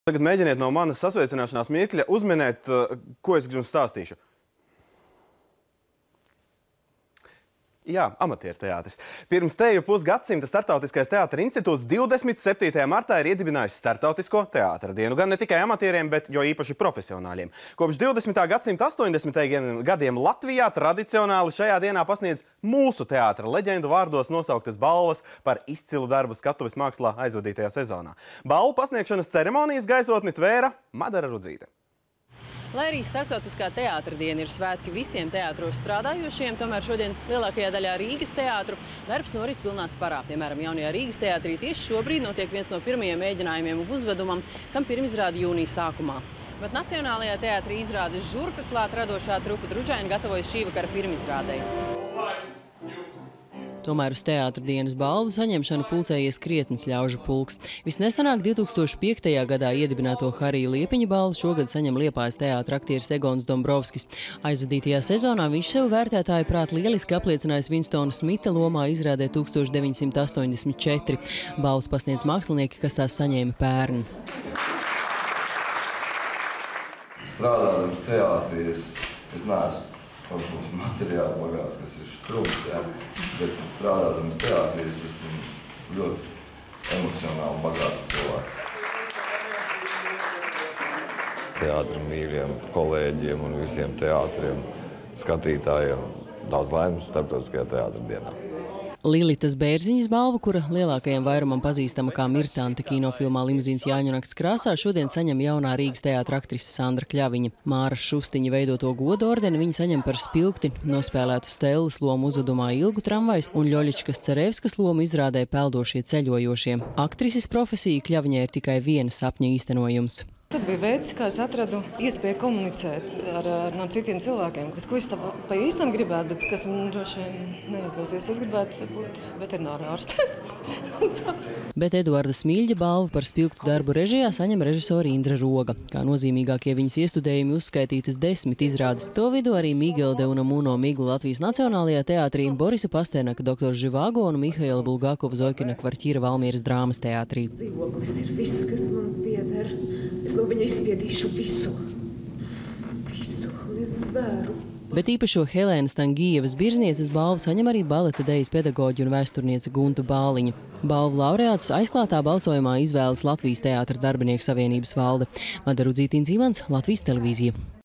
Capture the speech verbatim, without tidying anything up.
Tagad mēģiniet no manas sasveicināšanās mirkļa uzminēt, ko es jums stāstīšu. Jā, amatieru teātris. Pirms teju pusgadsimta Startautiskais teātra institūts divdesmit septītajā martā ir iedibinājis Startautisko teātra dienu. Gan ne tikai amatieriem, bet jo īpaši profesionāļiem. Kopš divdesmitā gadsimta astoņdesmitajiem gadiem Latvijā tradicionāli šajā dienā pasniedz mūsu teātra leģendu vārdos nosauktas balvas par izcilu darbu skatuves mākslā aizvadītajā sezonā. Balvu pasniegšanas ceremonijas gaisotni tvēra Madara Rudzīte. Lai arī Startautiskā teātra diena ir svētki visiem teātros strādājošiem, tomēr šodien lielākajā daļā Rīgas teātru darbs norit pilnā sparā. Piemēram, jaunajā Rīgas teātrī tieši šobrīd notiek viens no pirmajiem mēģinājumiem uzvedumam, kam pirmizrāde jūnija sākumā. Bet Nacionālajā teātrī izrādes Žurka klāt radošā trupa Drudžaini gatavojas šī vakara pirmizrādei. Tomēr uz teātra dienas balvu saņemšanu pulcējies krietnis ļaužu pulks. Visnesenāk divi tūkstoši piektajā gadā iedibināto Harija Liepiņa balvu šogad saņem Liepājas teātra aktieris Egons Dombrovskis. Aizvadītajā sezonā viņš sev vērtētāju prāt lieliski apliecinājis Winstona Smita lomā izrādē tūkstoš deviņsimt astoņdesmit četri. Balvas pasniedz mākslinieki, kas tās saņēma pērn. Strādājams teātrī, es, es neesmu varbūt materiāli bagāts, kas ir štrums, jā, bet strādājams teātrī, es esmu ļoti emocionāli bagāts cilvēks. Teātra mīļiem kolēģiem un visiem teātriem, skatītājiem daudz laimes Startautiskajā teātra dienā. Lilitas Bērziņas balvu, kura lielākajam vairumam pazīstama kā Mirtante kinofilmā Limuzīnas Jāņu nakts krāsā, šodien saņem jaunā Rīgas teātra aktrise Sandra Kļaviņa. Māra Šustiņa veidoto godu ordeni viņa saņem par spilgti nospēlētu Stellas lomu uzvedumā Ilgu tramvajs un Ļoļičkas Cerevskas lomu izrādē Peldošie ceļojošie. Aktrises profesija Kļaviņai ir tikai viena sapņa īstenojums. Tas bija veids, kā es atradu iespēju komunicēt ar, ar no citiem cilvēkiem, ko es tā pa īstam gribētu, bet kas man droši vien neizdosies. Es gribētu būt veterinārā ārste. Bet Eduarda Smilģa balvu par spilgtu darbu režijā saņem režisori Indra Roga. Kā nozīmīgākie viņas iestudējumi uzskaitītas desmit izrādes. To vidū arī Migelde un Muno Miglu Latvijas Nacionālajā teātrī, Borisa Pasternaka doktors Živāgo un Mihaila Bulgakova Zoikina Kvarķira Valmieras drāmas teātrī. Dzīvoklis ir viss, kas man pieder. Es no viņa izspiedīšu visu. Visu. Es zvēru. Bet īpašo Helēnas Tangievas Birznieces balvu saņem arī baleta dejas pedagoģi un vēsturniece Gunta Bāliņa. Balvu laureātus aizklātā balsojumā izvēlas Latvijas teātra darbinieku savienības valde. Madara Rudzīte, Ivans, Latvijas televīzija.